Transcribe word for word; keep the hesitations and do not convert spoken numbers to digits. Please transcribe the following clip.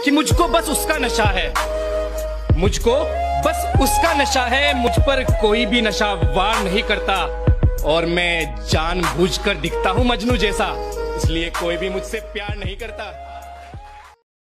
कि मुझको बस उसका नशा है, मुझको बस उसका नशा है, मुझ पर कोई भी नशा वार नहीं करता। और मैं जानबूझकर दिखता हूँ मजनू जैसा, इसलिए कोई भी मुझसे प्यार नहीं करता।